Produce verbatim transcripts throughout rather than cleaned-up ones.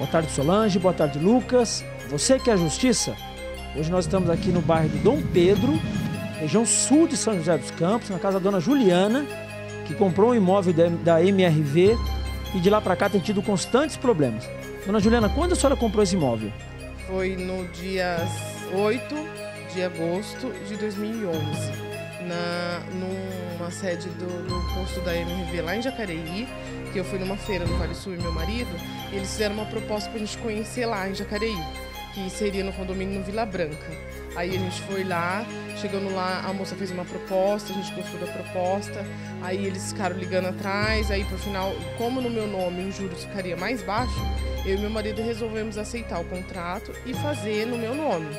Boa tarde, Solange. Boa tarde, Lucas. Você quer justiça? Hoje nós estamos aqui no bairro de Dom Pedro, região sul de São José dos Campos, na casa da dona Juliana, que comprou um imóvel da M R V e de lá para cá tem tido constantes problemas. Dona Juliana, quando a senhora comprou esse imóvel? Foi no dia oito de agosto de dois mil e onze, na, numa sede do, do posto da M R V lá em Jacareí, que eu fui numa feira no Vale Sul e meu marido, e eles fizeram uma proposta para a gente conhecer lá em Jacareí, que seria no condomínio no Vila Branca. Aí a gente foi lá, chegando lá, a moça fez uma proposta, a gente gostou da proposta, aí eles ficaram ligando atrás, aí por final, como no meu nome os juros ficaria mais baixo, eu e meu marido resolvemos aceitar o contrato e fazer no meu nome.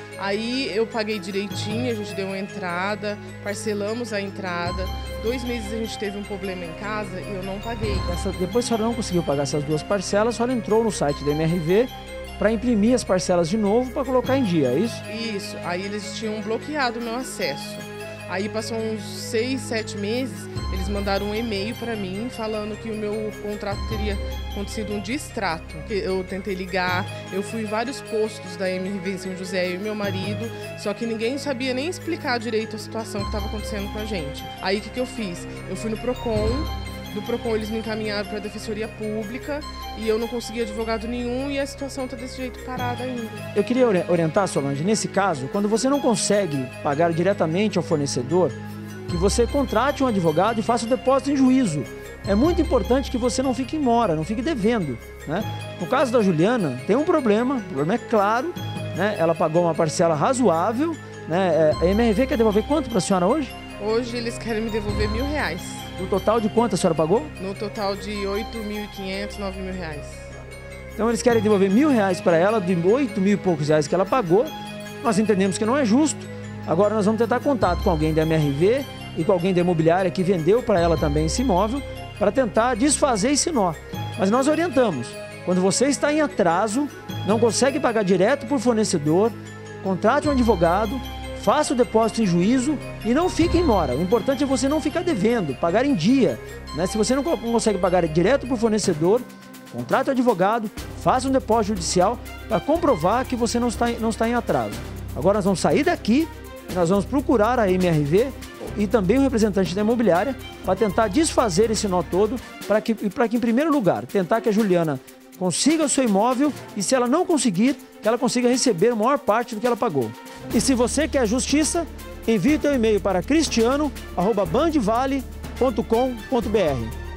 Aí eu paguei direitinho, a gente deu uma entrada, parcelamos a entrada. Dois meses a gente teve um problema em casa e eu não paguei. Essa, depois a senhora não conseguiu pagar essas duas parcelas, a senhora entrou no site da M R V para imprimir as parcelas de novo para colocar em dia, é isso? Isso. Aí eles tinham bloqueado o meu acesso. Aí passou uns seis, sete meses, eles mandaram um e-mail para mim falando que o meu contrato teria acontecido um distrato. Eu tentei ligar, eu fui em vários postos da M R V em São José, eu e meu marido, só que ninguém sabia nem explicar direito a situação que estava acontecendo com a gente. Aí o que, que eu fiz? Eu fui no Procon, do Procon eles me encaminharam para a Defensoria Pública e eu não consegui advogado nenhum e a situação está desse jeito parada ainda. Eu queria orientar, Solange, nesse caso, quando você não consegue pagar diretamente ao fornecedor, que você contrate um advogado e faça o depósito em juízo. É muito importante que você não fique em mora, não fique devendo, né? No caso da Juliana, tem um problema, o problema é claro, né? Ela pagou uma parcela razoável, né? A M R V quer devolver quanto para a senhora hoje? Hoje eles querem me devolver mil reais. No total de quanto a senhora pagou? No total de oito mil e quinhentos, nove mil reais. Então eles querem devolver mil reais para ela, de oito mil e poucos reais que ela pagou. Nós entendemos que não é justo. Agora nós vamos tentar contato com alguém da M R V e com alguém da imobiliária que vendeu para ela também esse imóvel para tentar desfazer esse nó. Mas nós orientamos. Quando você está em atraso, não consegue pagar direto por fornecedor, contrate um advogado, faça o depósito em juízo e não fique em mora. O importante é você não ficar devendo, pagar em dia, né? Se você não consegue pagar direto para o fornecedor, contrate um advogado, faça um depósito judicial para comprovar que você não está, não está em atraso. Agora nós vamos sair daqui e nós vamos procurar a M R V e também o representante da imobiliária para tentar desfazer esse nó todo, para que, para que, em primeiro lugar, tentar que a Juliana consiga o seu imóvel e, se ela não conseguir, que ela consiga receber a maior parte do que ela pagou. E se você quer justiça, envie teu e-mail para cristiano arroba bandvale ponto com ponto br.